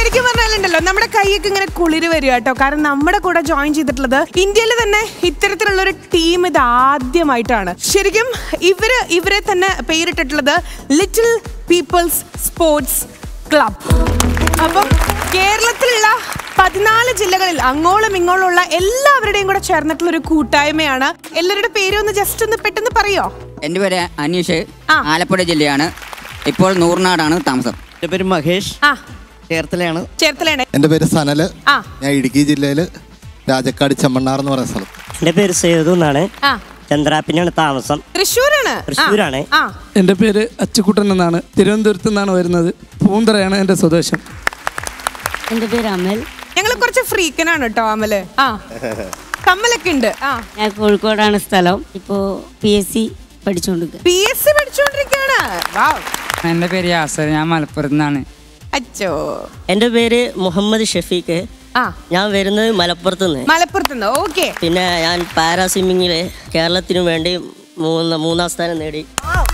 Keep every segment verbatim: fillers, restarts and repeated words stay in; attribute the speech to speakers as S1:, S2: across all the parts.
S1: ശരിക്കും പറഞ്ഞാലുണ്ടല്ലോ നമ്മുടെ കൈയൊക്കെ ഇങ്ങനെ കുളിര് വരിക കേട്ടോ. കാരണം നമ്മുടെ കൂടെ ജോയിൻ ചെയ്തിട്ടുള്ളത് ഇന്ത്യയിൽ തന്നെ ഇത്തരത്തിലുള്ള ഒരു ടീം ഇത് ആദ്യമായിട്ടാണ്. ശരിക്കും ഇവര് ഇവരെ തന്നെ പേരിട്ടിട്ടുള്ളത് ലിറ്റിൽ പീപ്പിൾസ് സ്പോർട്സ് ക്ലബ്. അപ്പം കേരളത്തിലുള്ള പതിനാല് ജില്ലകളിൽ അങ്ങോളം ഇങ്ങോളം ഉള്ള എല്ലാവരുടെയും കൂടെ ചേർന്നിട്ടുള്ള ഒരു കൂട്ടായ്മയാണ്. എല്ലാവരുടെ പേര് ഒന്ന് ജസ്റ്റ് ഒന്ന് പെട്ടെന്ന് പറയോ?
S2: എന്റെ പേര് അനീഷ്, ആലപ്പുഴ ജില്ലയാണ്. ഇപ്പോൾ നൂറിനാടാണ് താമസം.
S3: എന്റെ പേര് മഹേഷ്, ചേർത്തലയാണ്.
S1: ചേർത്തലയാണ്.
S4: എന്റെ പേര് സനല്, ഞാൻ ഇടുക്കി ജില്ലയില് രാജക്കാട് ചെമ്മണ്ണാർ എന്ന് പറയുന്ന സ്ഥലം.
S3: എന്റെ പേര് സേതു എന്നാണ്, ചന്ദ്രാപ്പിനാണ് താമസം.
S1: തൃശ്ശൂരാണ്.
S3: തൃശ്ശൂരാണ്.
S5: എന്റെ പേര് അച്ചുക്കുട്ടൻ എന്നാണ്, തിരുവനന്തപുരത്ത് നിന്നാണ് വരുന്നത്. പൂന്തറയാണ് എന്റെ സ്വദേശം.
S6: എന്റെ പേര് അമൽ.
S1: ഞങ്ങൾ കുറച്ച് ഫ്രീക്കനാണ് കേട്ടോ അമല്. ആ കമ്മലൊക്കെ ഉണ്ട്. ആ
S6: ഞാൻ കോഴിക്കോടാണ് സ്ഥലം. ഇപ്പോ പി എസ് സി പഠിച്ചോണ്ടിരിക്കുക.
S1: പി എസ് സി പഠിച്ചോണ്ടിരിക്കുകയാണ്.
S2: എന്റെ പേര് യാസർ, ഞാൻ മലപ്പുറത്ത് നിന്നാണ്.
S1: അച്ചോ.
S3: എന്റെ പേര് മുഹമ്മദ് ഷഫീഖ്, ഞാൻ വരുന്നത് മലപ്പുറത്ത് നിന്ന്.
S1: മലപ്പുറത്ത് നിന്ന്. ഓക്കെ.
S3: പിന്നെ ഞാൻ പാരാ സ്വിമ്മിങ്ങില് കേരളത്തിന് വേണ്ടി മൂന്ന് മൂന്നാം സ്ഥാനം നേടി.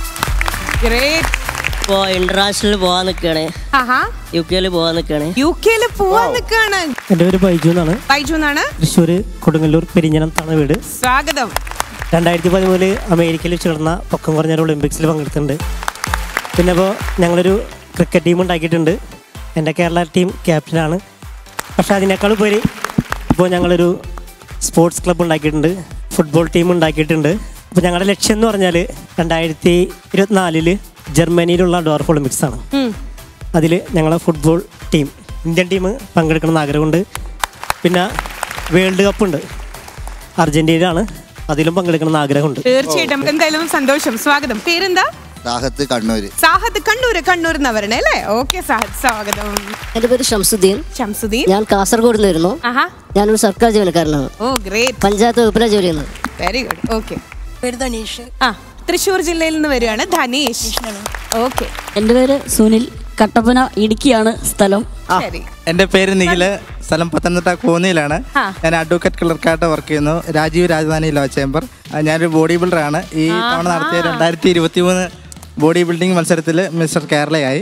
S3: ഇപ്പോ ഇന്റർനാഷണൽ പോവാൻ നിൽക്കുകയാണ്, യു കെയിൽ പോവാൻ നിൽക്കുകയാണ്.
S1: യു കെയിൽ പോവാൻ നിൽക്കുകയാണ്.
S7: എന്റെ പേര് ബൈജു എന്നാണ്.
S1: ബൈജു എന്നാണ്.
S7: തൃശ്ശൂർ കൊടുങ്ങല്ലൂർ പെരിഞ്ഞനം താണ് വീട്.
S1: സ്വാഗതം.
S7: രണ്ടായിരത്തി പതിമൂന്നില് അമേരിക്കയിൽ വെച്ച് നടന്ന പൊക്കം കുറഞ്ഞ ഒളിമ്പിക്സിൽ പങ്കെടുത്തിട്ടുണ്ട്. പിന്നെ ഇപ്പോൾ ഞങ്ങളൊരു ക്രിക്കറ്റ് ടീം ഉണ്ടാക്കിയിട്ടുണ്ട്. എൻ്റെ കേരള ടീം ക്യാപ്റ്റനാണ്. പക്ഷെ അതിനേക്കാൾ ഉപരി ഇപ്പോൾ ഞങ്ങളൊരു സ്പോർട്സ് ക്ലബ്ബ് ഉണ്ടാക്കിയിട്ടുണ്ട്, ഫുട്ബോൾ ടീം ഉണ്ടാക്കിയിട്ടുണ്ട്. അപ്പോൾ ഞങ്ങളുടെ ലക്ഷ്യം എന്ന് പറഞ്ഞാൽ രണ്ടായിരത്തി ഇരുപത്തിനാലില് ജർമ്മനിയിലുള്ള ഡോർഫ് ഒളിമ്പിക്സ് ആണ്. അതിൽ ഞങ്ങളെ ഫുട്ബോൾ ടീം, ഇന്ത്യൻ ടീം പങ്കെടുക്കണമെന്ന് ആഗ്രഹമുണ്ട്. പിന്നെ വേൾഡ് കപ്പ് ഉണ്ട്, അർജന്റീനയാണ്, അതിലും പങ്കെടുക്കണമെന്ന് ആഗ്രഹമുണ്ട്.
S1: തീർച്ചയായിട്ടും. എന്തായാലും സന്തോഷം. സ്വാഗതം. പേരെന്താ?
S4: സാഹത്ത് കണ്ണൂര്.
S1: സാഹത്ത് കണ്ണൂര്. കണ്ണൂരിൽ നിന്ന് വരണേ അല്ലേ? ഓക്കെ സാഹത്ത്, സ്വാഗതം.
S8: എന്റെ പേര് ഷംസുദ്ദീൻ.
S1: ഷംസുദ്ദീൻ.
S8: ഞാൻ കാസർഗോഡ് നിന്ന് വരുന്നു. ഞാനൊരു സർക്കാർ ജീവനക്കാരനാണ്.
S1: ഓ ഗ്രേറ്റ്.
S8: പഞ്ചായത്ത് വകുപ്പിലെ ജോലി ചെയ്യുന്നത്.
S1: Very good. ഓക്കെ.
S9: പേര് ധനീഷ്.
S1: ആ തൃശ്ശൂർ ജില്ലയിൽ നിന്ന് വരികയാണ്. ധനീഷ്. ഓക്കെ.
S6: എന്റെ പേര് സുനിൽ, കട്ടപ്പന ഇടുക്കിയാണ് സ്ഥലം.
S10: എന്റെ പേര് നിഖില്, സ്ഥലം പത്തനംതിട്ട കോന്നിയിലാണ്. ഞാൻ അഡ്വക്കേറ്റ് ക്ലർക്കായിട്ട് വർക്ക് ചെയ്യുന്നു, രാജീവ് രാജധാനി ലോ ചേംബർ. ഞാനൊരു ബോഡി ബിൽഡറാണ്. ഈ തവണ നടത്തിയ രണ്ടായിരത്തി ഇരുപത്തി മൂന്ന് ബോഡി ബിൽഡിംഗ് മത്സരത്തിൽ മിസ്റ്റർ കേരളയായി.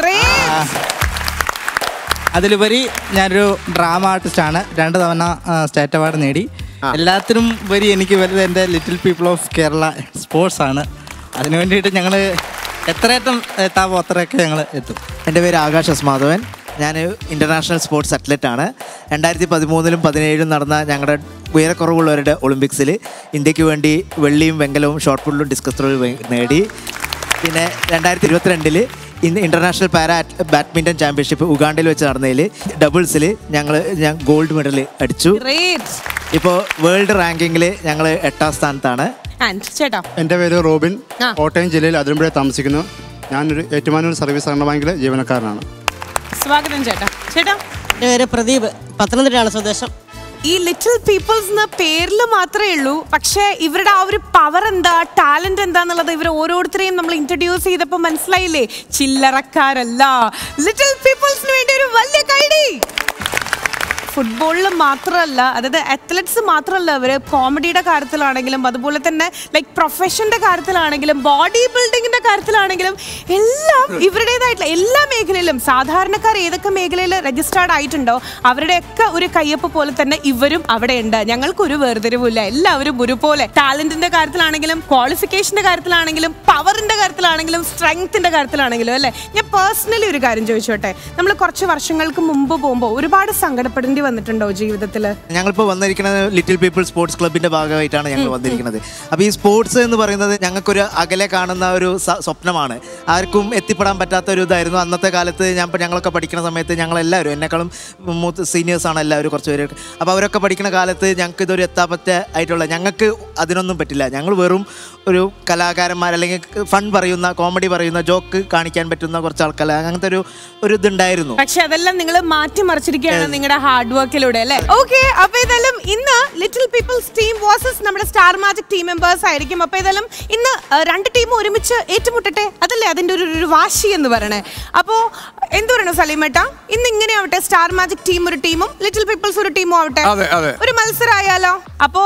S10: അതിലുപരി ഞാനൊരു ഡ്രാമ ആർട്ടിസ്റ്റാണ്, രണ്ട് തവണ സ്റ്റേറ്റ് അവാർഡ് നേടി. എല്ലാത്തിനും ഉപരി എനിക്ക് വരുന്നത് എൻ്റെ little people of Kerala sports ആണ്. അതിനു വേണ്ടിയിട്ട് ഞങ്ങൾ എത്രയറ്റം എത്താവോ അത്രയൊക്കെ ഞങ്ങൾ എത്തും.
S11: എൻ്റെ പേര് ആകാശ് എസ് മാധവൻ, ഞാൻ ഇൻ്റർനാഷണൽ സ്പോർട്സ് അത്ലറ്റ് ആണ്. രണ്ടായിരത്തി പതിമൂന്നിലും പതിനേഴിലും നടന്ന ഞങ്ങളുടെ ഉയരക്കുറവുള്ളവരുടെ ഒളിമ്പിക്സിൽ ഇന്ത്യക്ക് വേണ്ടി വെള്ളിയും വെങ്കലവും ഷോർട്ട് പുള്ളും ഡിസ്കസ് ത്രോയും നേടി. പിന്നെ രണ്ടായിരത്തി ഇരുപത്തിരണ്ടില് ഇന്ന് ഇൻ്റർനാഷണൽ പാരാ ബാഡ്മിൻ്റൺ ചാമ്പ്യൻഷിപ്പ് ഉഗാണ്ടയിൽ വെച്ച് നടന്നതിൽ ഡബിൾസിൽ ഞങ്ങൾ ഞാൻ ഗോൾഡ് മെഡൽ അടിച്ചു. ഇപ്പോൾ വേൾഡ് റാങ്കിങ്ങിൽ ഞങ്ങൾ എട്ടാം സ്ഥാനത്താണ്.
S12: എൻ്റെ പേര് റോബിൻ, കോട്ടയം ജില്ലയിൽ അതിരമ്പുഴ താമസിക്കുന്നു. ഞാനൊരു ഏറ്റുമാനൂർ സർവീസ് സഹകരണ ബാങ്കിലെ ജീവനക്കാരനാണ്.
S1: സ്വാഗതം ചേട്ടാ. ചേട്ടാ?
S3: എൻ്റെ പേര് പ്രദീപ്, പത്തനംതിട്ടയാണ് സ്വദേശം.
S1: ഈ ലിറ്റിൽ പീപ്പിൾസ് എന്ന പേരിൽ മാത്രമേ ഉള്ളൂ, പക്ഷേ ഇവരുടെ ആ ഒരു പവർ എന്താ, ടാലന്റ് എന്താന്നുള്ളത് ഇവർ ഓരോരുത്തരെയും നമ്മൾ ഇൻട്രൊഡ്യൂസ് ചെയ്തപ്പോൾ മനസ്സിലായില്ലേ? ചില്ലറക്കാരല്ല. ലിറ്റിൽ പീപ്പിൾസിന് വേണ്ടി ഒരു വലിയ കൈഡി. ഫുട്ബോളിൽ മാത്രമല്ല, അതായത് അത്ലറ്റ്സ് മാത്രമല്ല, അവർ കോമഡിയുടെ കാര്യത്തിലാണെങ്കിലും അതുപോലെ തന്നെ ലൈക്ക് പ്രൊഫഷൻ്റെ കാര്യത്തിലാണെങ്കിലും ബോഡി ബിൽഡിങ്ങിൻ്റെ കാര്യത്തിലാണെങ്കിലും എല്ലാം ഇവരുടേതായിട്ടുള്ള എല്ലാ മേഖലയിലും സാധാരണക്കാർ ഏതൊക്കെ മേഖലയിൽ രജിസ്റ്റേർഡ് ആയിട്ടുണ്ടോ അവരുടെയൊക്കെ ഒരു കയ്യൊപ്പ് പോലെ തന്നെ ഇവരും അവിടെ ഉണ്ട്. ഞങ്ങൾക്കൊരു വേർതിരിവില്ല, എല്ലാവരും ഒരുപോലെ. ടാലന്റിന്റെ കാര്യത്തിലാണെങ്കിലും ക്വാളിഫിക്കേഷന്റെ കാര്യത്തിലാണെങ്കിലും പവറിന്റെ കാര്യത്തിലാണെങ്കിലും സ്ട്രെങ്ത്തിന്റെ കാര്യത്തിലാണെങ്കിലും അല്ലേ. ഞാൻ പേഴ്സണലി ഒരു കാര്യം ചോദിച്ചോട്ടെ, നമ്മൾ കുറച്ച് വർഷങ്ങൾക്ക് മുമ്പ് പോകുമ്പോൾ ഒരുപാട് സങ്കടപ്പെടേണ്ടി വന്നിട്ടുണ്ടോ ജീവിതത്തിൽ?
S11: ഞങ്ങളിപ്പോൾ വന്നിരിക്കുന്നത് ലിറ്റിൽ പീപ്പിൾ സ്പോർട്സ് ക്ലബിന്റെ ഭാഗമായിട്ടാണ് ഞങ്ങൾ വന്നിരിക്കുന്നത്. അപ്പോൾ ഈ സ്പോർട്സ് എന്ന് പറയുന്നത് ഞങ്ങൾക്കൊരു അകലെ കാണുന്ന ഒരു സ്വപ്നമാണ്, ആർക്കും എത്തിപ്പെടാൻ പറ്റാത്ത ഒരു ഇതായിരുന്നു അന്നത്തെ കാലത്ത്. ഞാൻ ഞങ്ങളൊക്കെ പഠിക്കുന്ന സമയത്ത് ഞങ്ങളെല്ലാവരും എന്നെക്കാളും മൂത്ത് സീനിയേഴ്സാണ് എല്ലാവരും, കുറച്ച് പേര്. അപ്പോൾ അവരൊക്കെ പഠിക്കുന്ന കാലത്ത് ഞങ്ങൾക്ക് ഇതൊരു എത്താപ്പറ്റ ആയിട്ടുള്ള, ഞങ്ങൾക്ക് അതിനൊന്നും പറ്റില്ല. ഞങ്ങൾ വെറും ഒരു കലാകാരന്മാർ, അല്ലെങ്കിൽ ഫൺ പറയുന്ന, കോമഡി പറയുന്ന, ജോക്ക് കാണിക്കാൻ പറ്റുന്ന കുറച്ച് ആൾക്കാർ, അങ്ങനത്തെ ഒരു ഒരു ഇതുണ്ടായിരുന്നു.
S1: പക്ഷെ അതെല്ലാം നിങ്ങൾ മാറ്റിമറിച്ചിരിക്കുകയാണ് നിങ്ങളുടെ ഹാർഡ് വർക്കിലൂടെ അല്ലേ? ഓക്കെ. അപ്പൊ ഏതായാലും ഇന്ന് ലിറ്റിൽ പീപ്പിൾസ് ടീം വേഴ്സസ് നമ്മുടെ സ്റ്റാർ മാജിക് ടീം മെമ്പേഴ്സ് ആയിരിക്കും. അപ്പൊ ഏതായാലും ഇന്ന് രണ്ട് ടീമും ഒരുമിച്ച് ഏറ്റുമുട്ടട്ടെ, അതല്ലേ അതിന്റെ ഒരു ഒരു വാശി എന്ന് പറയണേ. അപ്പോ എന്ത് പറയണു സലീമേട്ടാ, ഇന്ന് ഇങ്ങനെ ആവട്ടെ, സ്റ്റാർ മാജിക് ടീം ഒരു ടീമും ലിറ്റിൽ പീപ്പിൾസ് ഒരു ടീമും ആവട്ടെ, ഒരു മത്സരം ആയാലോ? അപ്പോ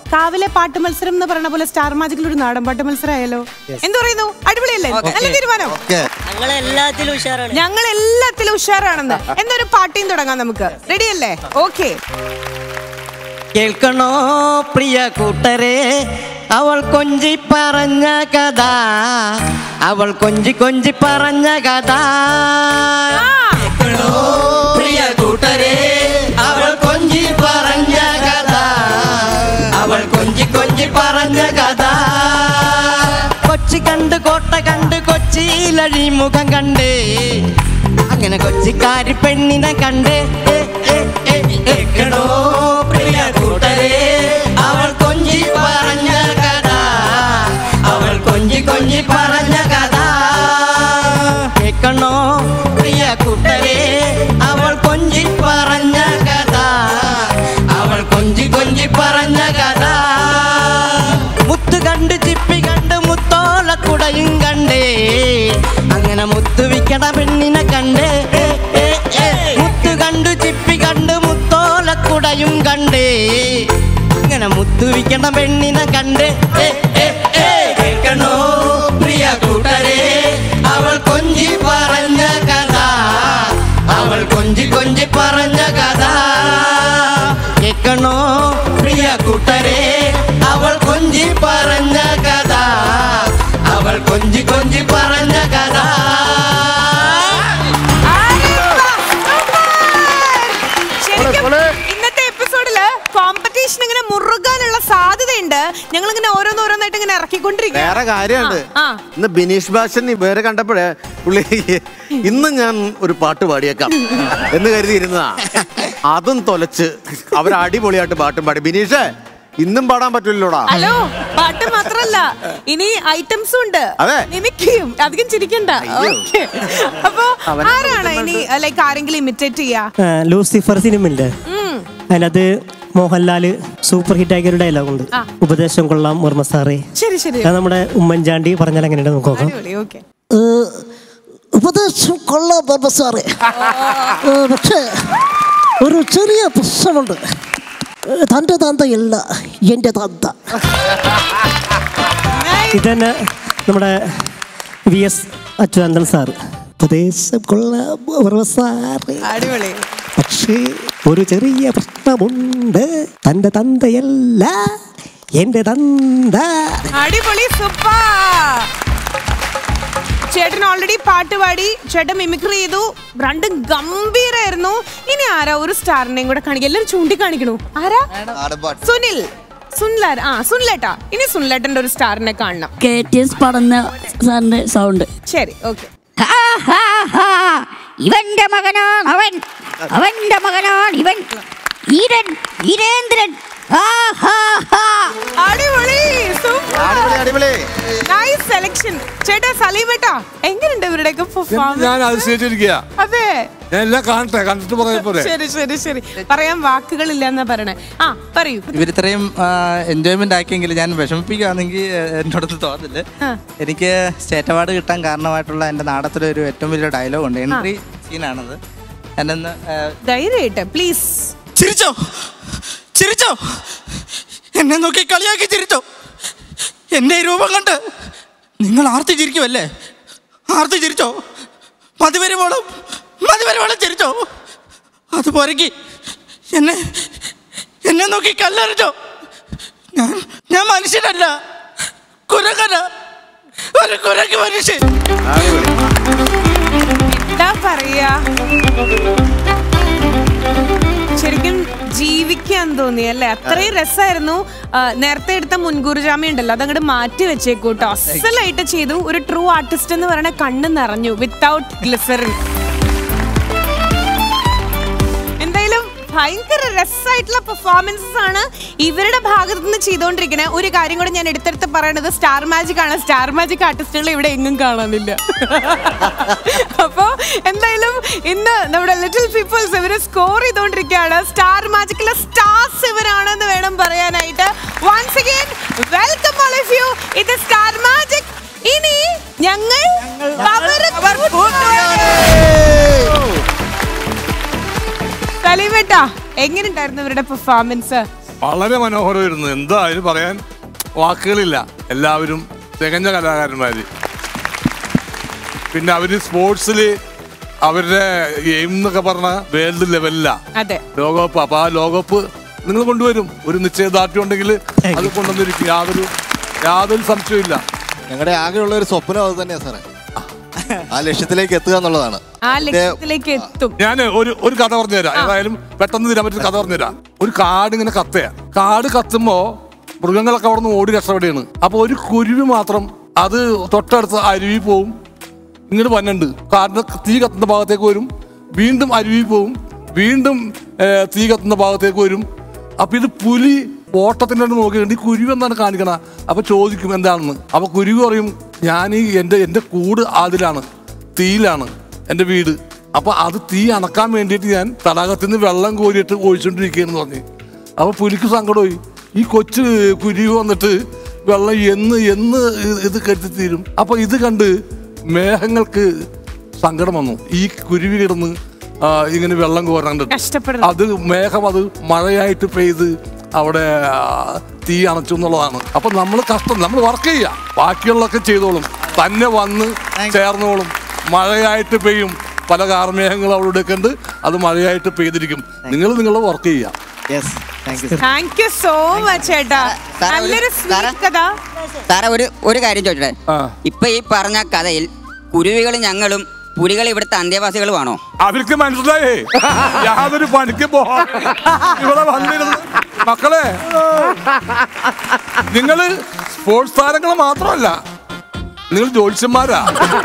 S1: കാവിലെ പാട്ട് മത്സരം എന്ന് പറയുന്ന പോലെ സ്റ്റാർ മാജിക്കിൽ ഒരു നാടൻ പാട്ട് മത്സരം ആയാലോ? എന്ത് പറയുന്നു? അടിപൊളിയല്ലേ? നല്ല തീരുമാനം.
S3: ഞങ്ങൾ എല്ലാത്തിലും ഉഷാറാണ്.
S1: ഞങ്ങൾ എല്ലാത്തിലും ഉഷാറാണെന്ന്. എന്നൊരു പാട്ടിയും തുടങ്ങാം നമുക്ക്. റെഡിയല്ലേ? ഓക്കെ.
S3: കേൾക്കണോ പ്രിയ കൂട്ടരെ, അവൾ കൊഞ്ചി പറഞ്ഞ കഥ, അവൾ കൊഞ്ചി കൊഞ്ചി പറഞ്ഞ കഥ. കേൾക്കണോ പ്രിയ കൂട്ടരെ, അവൾ കൊഞ്ചി പറഞ്ഞ കഥ, അവൾ കൊഞ്ചി കൊഞ്ചി പറഞ്ഞ കഥ. കൊച്ചി കണ്ട് കോട്ട കണ്ട് കൊച്ചിയിലഴി മുഖം കണ്ടേ, അങ്ങനെ കൊച്ചിക്കാരി പെണ്ണിനെ കണ്ടേ. കേൾക്കണോ പ്രിയ കൂട്ടരെ, അവൾ കൊഞ്ചി പറഞ്ഞ കഥ, അവൾ കൊഞ്ചി കൊഞ്ചി പറഞ്ഞ കഥ. കേൾക്കണോ പ്രിയ കൂട്ടരെ, അവൾ കൊഞ്ചി പറഞ്ഞ കഥ, അവൾ കൊഞ്ചി കൊഞ്ചി പറഞ്ഞ കഥ. മുത്ത് കണ്ട് ചിപ്പി കണ്ട് മുത്തോളക്കുടയും കണ്ടേ, അങ്ങനെ മുത്ത് വിക്കണ പെണ്ണിനെ കണ്ടേ. മുത്ത് കണ്ടു ചിപ്പി കണ്ട് മുത്തോളക്കുടയും കണ്ടേ, അങ്ങനെ മുത്ത് വിക്കണ പെണ്ണിനെ കണ്ടേ. കേൾക്കണോ പ്രിയ കൂട്ടരെ, അവൾ കൊഞ്ചി പറഞ്ഞ കഥ, അവൾ കൊഞ്ചി കൊഞ്ചി പറഞ്ഞ കഥ. കേൾക്കണോ പ്രിയ കൂട്ടരെ, അവൾ കൊഞ്ചി പറഞ്ഞ കഥ, അവൾ കൊഞ്ചി കൊഞ്ചി പറഞ്ഞ കഥ.
S1: ഇന്നത്തെ എപ്പിസോഡില് കോമ്പറ്റീഷൻ ഇങ്ങനെ മുറുകാനുള്ള സാധ്യതയുണ്ട്. ഞങ്ങൾ ഇങ്ങനെ ഓരോന്നോരോന്നായിട്ട് ഇങ്ങനെ ഇറക്കിക്കൊണ്ടിരിക്കും.
S9: വേറെ കാര്യമുണ്ട്. ഇന്ന് ബിനീഷ് ബാഷൻ വേറെ കണ്ടപ്പോഴേ പുള്ളി ഇന്ന് ഞാൻ ഒരു പാട്ട് പാടിയേക്കാം എന്ന് കരുതിയിരുന്നതാ. അതും തൊലച്ച് അവർ അടിപൊളിയായിട്ട് പാട്ടും പാടി. ബിനീഷേ, ഇന്നും പാടാൻ പറ്റില്ലോടാ.
S1: ഹലോ, പാട്ട് മാത്രല്ല ഇനി ഐറ്റംസും ഉണ്ട്. മിമിക്രിയും. അധികം ചിരിക്കണ്ട. അപ്പൊ ആരാണ് ഇനി ലൈക്ക് ആരെങ്കിലും ഇമിറ്റേറ്റ് ചെയ്യാ?
S7: ലൂസിഫർ സിനിമയില്ലേ, അതിനകത്ത് മോഹൻലാല് സൂപ്പർ ഹിറ്റ് ആക്കിയ ഒരു ഡയലോഗ് ഉണ്ട്, ഉപദേശം കൊള്ളാം ഓർമ്മ സാറേ.
S1: ശരി ശരി.
S7: നമ്മുടെ ഉമ്മൻചാണ്ടി പറഞ്ഞാൽ എങ്ങനെയുണ്ട് നോക്കാം.
S13: ഉപദേശം കൊള്ളാം ഓർമ്മ സാറേ, പക്ഷേ ഒരു ചെറിയ പ്രശ്നമുണ്ട്. തൻ്റെ തന്തയല്ല എൻ്റെ തന്ത.
S7: ഇതന്നെ നമ്മുടെ വി എസ് അച്യുതാനന്ദൻ സാറ്. ഉപദേശം കൊള്ളാം ഓർമ്മ സാറേ, പക്ഷേ ഒരു ചെറിയ പ്രശ്നമുണ്ട്. തൻ്റെ തന്തയല്ല എൻ്റെ തന്ത.
S1: അടിപൊളി, സൂപ്പർ. ചേട്ടൻ ഓൾറെഡി പാട്ട് പാടി, ചേട്ടൻ മിമിക്രി ചെയ്തു, രണ്ടും ഗംഭീരായിരുന്നു. ഇനി ആരാ ഒരു സ്റ്റാറിനെയും കൂടെ കാണിക്കും? എല്ലാവരും ചൂണ്ടിക്കാണിക്കണു. ആരാ? സുനിൽ. സുനിൽ ആ സുനിലേട്ടാ. ഇനി സുനിലേട്ടന്റെ ഒരു സ്റ്റാറിനെ കാണണം.
S14: കെ ടി എസ് പറഞ്ഞ സാറിന്റെ സൗണ്ട്.
S1: ശരി, ഓക്കെ.
S15: ഇവന്റെ മകനാണ് അവൻ, അവന്റെ മകനാണ് ഇവൻ, ഈരൻ വീരേന്ദ്രൻ.
S1: അടിപൊളി, സൂപ്പർ, നൈസ് സെലക്ഷൻ. ചേട്ടാ സലീമേട്ടാ, എങ്ങനെയുണ്ട് ഇവരുടെയൊക്കെ പെർഫോമൻസ്?
S16: ഞാൻ അതിശയിച്ചിരിക്കുക.
S1: അതെ,
S16: ഞാൻ എല്ലാം കാണട്ടെ, കണ്ടിട്ട് പറയാ.
S1: ശരി ശരി ശരി. പറയാൻ വാക്കുകളില്ല എന്നാ പറയണേ. ആ പറയൂ.
S10: ഇവരിത്രയും എൻജോയ്മെന്റ് ആക്കിയെങ്കിൽ ഞാൻ വിഷമിപ്പിക്കുകയാണെങ്കിൽ എൻ്റെ അടുത്ത് തോന്നില്ല. എനിക്ക് സ്റ്റേറ്റ് അവാർഡ് കിട്ടാൻ കാരണമായിട്ടുള്ള എൻ്റെ നാടകത്തിലെ ഒരു ഏറ്റവും വലിയ ഡയലോഗ് ഉണ്ട്. എൻട്രി സീനാണത്. എന്നെ
S1: ധൈര്യമായിട്ട് പ്ലീസ്.
S10: ചിരിച്ചോ ചിരിച്ചോ എന്നെ നോക്കി കളിയാക്കി ചിരിച്ചോ. എൻ്റെ രൂപം കണ്ട് നിങ്ങൾ ആർത്തി ചിരിക്കുമല്ലേ? ആർത്തി ചിരിച്ചോ. മതിവരുവോളം മതിവരുവോളം ചിരിച്ചോ. അത് പോരക്കി എന്നെ എന്നെ നോക്കി കല്ലെറിഞ്ഞോ. ഞാൻ ഞാൻ മനുഷ്യനല്ല, കുരങ്ങന, ഒരു കുരങ്ങ് മനുഷ്യൻ.
S1: എന്താ പറയാ, ശരിക്കും ജീവിക്കാൻ തോന്നി അല്ലേ? അത്രയും രസമായിരുന്നു. നേരത്തെ എടുത്ത മുൻകൂർ ജാമ്യം ഉണ്ടല്ലോ, അതങ്ങോട്ട് മാറ്റി വെച്ചേക്കൂട്ടോ. അസലായിട്ട് ചെയ്തു. ഒരു ട്രൂ ആർട്ടിസ്റ്റ് എന്ന് പറയണ കണ്ണ് നിറഞ്ഞു വിത്തൗട്ട് ഗ്ലിസറിൻ. എന്തായാലും ഭയങ്കര രസമായിട്ടുള്ള പെർഫോമൻസസ് ആണ് ഇവരുടെ ഭാഗത്തു നിന്ന് ചെയ്തുകൊണ്ടിരിക്കുന്നത്. ഒരു കാര്യം കൂടെ ഞാൻ എടുത്തെടുത്ത് പറയണത്, സ്റ്റാർ മാജിക് ആണ്. സ്റ്റാർ മാജിക് ആർട്ടിസ്റ്റുകൾ ഇവിടെ എങ്ങും കാണാനില്ല. അപ്പോ എന്തായാലും ഇന്ന് നമ്മുടെ ലിറ്റിൽ പീപ്പിൾസ് ഇവര് സ്കോർ ചെയ്തുകൊണ്ടിരിക്കുകയാണ്. സ്റ്റാർ മാജിക്കിലെ സ്റ്റാർസ് ഇവരാണെന്ന് വേണം പറയാനായിട്ട്. Once again welcome all of you. ഇത് സ്റ്റാർ മാജിക്. ഇനി ഞങ്ങൾ സലീമേട്ടാ, എങ്ങനെയുണ്ടായിരുന്നു ഇവരുടെ പെർഫോമൻസ്?
S16: വളരെ മനോഹരമായിരുന്നു. എന്താ അതിന് പറയാൻ വാക്കുകളില്ല. എല്ലാവരും തികഞ്ഞ കലാകാരന്മാര്. പിന്നെ അവര് സ്പോർട്സിൽ അവരുടെ എയിം എന്നൊക്കെ പറഞ്ഞ വേൾഡ് ലെവലിലാണ് ലോകകപ്പ്. അപ്പൊ ആ ലോകകപ്പ് നിങ്ങൾ കൊണ്ടുവരും. ഒരു നിശ്ചയദാർഢ്യം ഉണ്ടെങ്കിൽ അത് കൊണ്ടുവന്നിരിക്കും. യാതൊരു യാതൊരു സംശയമില്ല.
S4: ഞങ്ങളുടെ ആകെയുള്ള ഒരു സ്വപ്നം അത് തന്നെയാ സാറേ, ആ ലക്ഷ്യത്തിലേക്ക് എത്തുക എന്നുള്ളതാണ്.
S16: ഞാൻ ഒരു ഒരു കഥ പറഞ്ഞുതരാം. ഏതായാലും പെട്ടെന്ന് തീരാൻ പറ്റുന്ന കഥ പറഞ്ഞുതരാം. ഒരു കാട് ഇങ്ങനെ കത്തയാ. കാട് കത്തുമ്പോ മൃഗങ്ങളൊക്കെ അവിടെ നിന്ന് ഓടി രക്ഷപ്പെടുകയാണ്. അപ്പൊ ഒരു കുരുവി മാത്രം അത് തൊട്ടടുത്ത് അരുവി പോവും, ഇങ്ങോട്ട് വന്നുണ്ട്. കാടിന് തീ കത്തുന്ന ഭാഗത്തേക്ക് വരും, വീണ്ടും അരുവി പോവും, വീണ്ടും തീ കത്തുന്ന ഭാഗത്തേക്ക് വരും. അപ്പൊ ഇത് പുലി ഓട്ടത്തിൻ്റെ നോക്കിയിട്ട് ഈ കുരുവി എന്താണ് കാണിക്കണ. അപ്പൊ ചോദിക്കും എന്താണെന്ന്. അപ്പൊ കുരുവി പറയും, ഞാൻ ഈ എൻ്റെ എൻ്റെ കൂട് അതിലാണ്, തീയിലാണ് എൻ്റെ വീട്. അപ്പൊ അത് തീ അണക്കാൻ വേണ്ടിയിട്ട് ഞാൻ തടാകത്തിൽ നിന്ന് വെള്ളം കോരിയിട്ട് ഒഴിച്ചോണ്ടിരിക്കുകയെന്ന് പറഞ്ഞു. അപ്പൊ പുലിക്ക് സങ്കടമായി. ഈ കൊച്ചു കുരുവി വന്നിട്ട് വെള്ളം എന്ന് എന്ന് ഇത് കെട്ടി തീരും. അപ്പൊ ഇത് കണ്ട് മേഘങ്ങൾക്ക് സങ്കടം വന്നു. ഈ കുരുവി കിടന്ന് ഇങ്ങനെ വെള്ളം കോരാണ്ട് അത് മേഘം അത് മഴയായിട്ട് പെയ്ത് അവിടെ തീ അണച്ചു എന്നുള്ളതാണ്. അപ്പൊ നമ്മൾ കഷ്ടം, നമ്മൾ വർക്ക് ചെയ്യാം, ബാക്കിയുള്ളതൊക്കെ ചെയ്തോളും, തന്നെ വന്ന് ചേർന്നോളും. മഴയായിട്ട് പെയ്യും, പല കാർമേഘങ്ങൾ അവിടെ എടുക്കുന്നുണ്ട്, അത് മഴയായിട്ട് പെയ്തിരിക്കും. നിങ്ങൾ നിങ്ങളുടെ വർക്ക് ചെയ്യാം.
S1: താങ്ക് യു സോ മച്ച് ചേട്ടാ. നല്ലൊരു കഥ.
S2: സാറേ ഒരു ഒരു കാര്യം ചോദിച്ചേ, ഇപ്പൊ ഈ പറഞ്ഞ കഥയിൽ കുരുവികൾ ഞങ്ങളും പുലികൾ ഇവിടുത്തെ അന്തേവാസികളുമാണോ?
S16: അവർക്ക് മനസ്സിലായേ യാതൊരു പണിക്ക് പോവാ ഇവിടെ വന്നിരുന്നു. മക്കളെ, നിങ്ങള് സ്പോർട്സ് താരങ്ങൾ മാത്രമല്ല, നിങ്ങൾ ജ്യോത്സ്യന്മാരാ.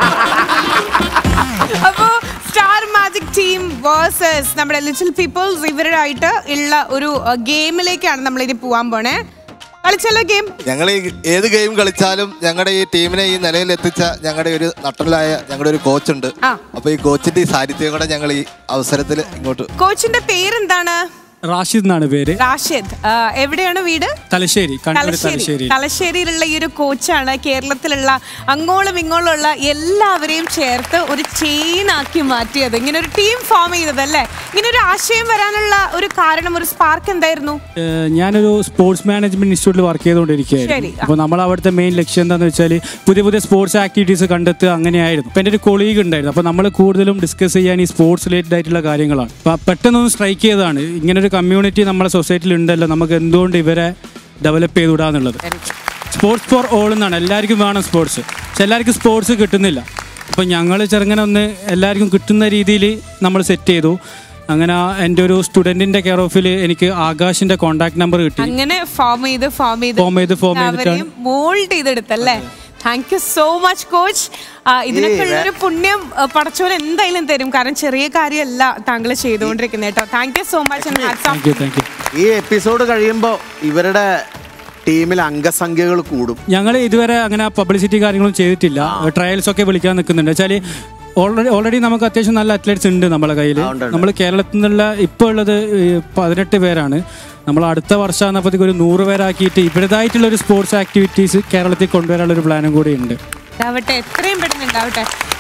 S1: അപ്പോ സ്റ്റാർ മാജിക് ടീം വേഴ്സസ് നമ്മുടെ ലിറ്റിൽ പീപ്പിൾസ് ഇവരായിട്ട് ഉള്ള ഒരു ഗെയിമിലേക്കാണ് നമ്മൾ ഇനി പോവാൻ പോണേ. കളിച്ചല്ലോ ഗെയിം.
S4: ഞങ്ങൾ ഈ ഏത് ഗെയിം കളിച്ചാലും ഞങ്ങളുടെ ഈ ടീമിനെ ഈ നിലയിൽ എത്തിച്ച ഞങ്ങളുടെ ഒരു നട്ടലായ ഞങ്ങളുടെ ഒരു കോച്ചുണ്ട്. അപ്പൊ ഈ കോച്ചിന്റെ ഈ സാന്നിധ്യം കൂടെ ഞങ്ങൾ ഈ അവസരത്തിൽ ഇങ്ങോട്ട്.
S1: കോച്ചിന്റെ പേരെന്താണ്?
S17: റാഷിദ് എന്നാണ് പേര്.
S1: റാഷിദ്. എവിടെയാണ് വീട്?
S17: തലശ്ശേരി. തലശ്ശേരി.
S1: തലശ്ശേരിയിലുള്ള ഈ ഒരു കോച്ചാണ് കേരളത്തിലുള്ള അങ്ങോളം ഇങ്ങോളമുള്ള എല്ലാവരെയും ചേർത്ത് ഒരു ചെയിൻ ആക്കി മാറ്റിയത്, ഇങ്ങനെ ഒരു ടീം ഫോം ചെയ്തത് അല്ലേ? ഇങ്ങനെ ഒരു ആശയം വരാനുള്ള ഒരു കാരണം, ഒരു സ്പാർക്ക് എന്തായിരുന്നു?
S17: ഞാനൊരു സ്പോർട്സ് മാനേജ്മെന്റ് ഇൻസ്റ്റിറ്റ്യൂട്ടിൽ വർക്ക് ചെയ്തുകൊണ്ടിരിക്കുകയായിരുന്നു. അപ്പോൾ നമ്മൾ അവിടുത്തെ മെയിൻ ലക്ഷ്യം എന്താണെന്ന് വെച്ചാൽ പുതിയ പുതിയ സ്പോർട്സ് ആക്ടിവിറ്റീസ് കണ്ടെത്തുക, അങ്ങനെയായിരുന്നു. അപ്പം എൻ്റെ ഒരു കൊളീഗ് ഉണ്ടായിരുന്നു. അപ്പോൾ നമ്മൾ കൂടുതലും ഡിസ്കസ് ചെയ്യാൻ ഈ സ്പോർട്സ് റിലേറ്റഡ് ആയിട്ടുള്ള കാര്യങ്ങളാണ്. അപ്പം പെട്ടെന്നൊന്ന് സ്ട്രൈക്ക് ചെയ്തതാണ്, ഇങ്ങനൊരു കമ്മ്യൂണിറ്റി നമ്മുടെ സൊസൈറ്റിയിൽ ഉണ്ടല്ലോ, നമുക്ക് എന്തുകൊണ്ട് ഇവരെ ഡെവലപ്പ് ചെയ്തുവിടാന്നുള്ളത്. സ്പോർട്സ് ഫോർ ഓൾ എന്നാണ്, എല്ലാവർക്കും വേണം സ്പോർട്സ്. പക്ഷെ എല്ലാവർക്കും സ്പോർട്സ് കിട്ടുന്നില്ല. അപ്പോൾ ഞങ്ങൾ ചെറുങ്ങനെ ഒന്ന് എല്ലാവർക്കും കിട്ടുന്ന രീതിയിൽ നമ്മൾ സെറ്റ് ചെയ്തു. അങ്ങനെ എൻ്റെ ഒരു സ്റ്റുഡൻറ്റിൻ്റെ കെയർ ഓഫിൽ എനിക്ക് ആകാശിൻ്റെ കോൺടാക്ട് നമ്പർ കിട്ടി.
S1: അങ്ങനെ ഫോം ചെയ്ത് ഫോം ചെയ്ത്
S17: ഫോം ചെയ്ത് ഫോം ചെയ്തിട്ടാണ്
S1: മോൾഡ് ചെയ്തെടുത്തല്ലേ. Thank you so much coach. ഇതിനൊക്കെയുള്ളൊരു പുണ്യം പടച്ചോൻ എന്തായാലും തരും, കാരണം ചെറിയ കാര്യമല്ല താങ്കൾ ചെയ്തുകൊണ്ടിരിക്കുന്നത് കേട്ടോ. Thank you so much.
S9: ഈ എപ്പിസോഡ് കഴിയുമ്പോ ഇവരുടെ ടീമിൽ അംഗസംഖ്യകൾ കൂടും.
S17: ഞങ്ങൾ ഇതുവരെ അങ്ങനെ പബ്ലിസിറ്റി കാര്യങ്ങളും ചെയ്തിട്ടില്ല. ട്രയൽസ് ഒക്കെ വിളിക്കാൻ നിൽക്കുന്നുണ്ട്. വെച്ചാൽ ഓൾറെഡി ഓൾറെഡി നമുക്ക് അത്യാവശ്യം നല്ല അത്ലറ്റ്സ് ഉണ്ട് നമ്മുടെ കയ്യിൽ. നമ്മൾ കേരളത്തിൽ നിന്നുള്ള ഇപ്പോൾ ഉള്ളത് പതിനെട്ട് പേരാണ്. നമ്മൾ അടുത്ത വർഷം ആകുന്നപ്പോഴത്തേക്ക് ഒരു നൂറ് പേരാക്കിയിട്ട് ഇവരുടേതായിട്ടുള്ള ഒരു സ്പോർട്സ് ആക്ടിവിറ്റീസ് കേരളത്തിൽ കൊണ്ടുവരാനുള്ള ഒരു പ്ലാനും കൂടി ഉണ്ട്.
S1: എത്രയും പെട്ടെന്ന് ഉണ്ടാവട്ടെ.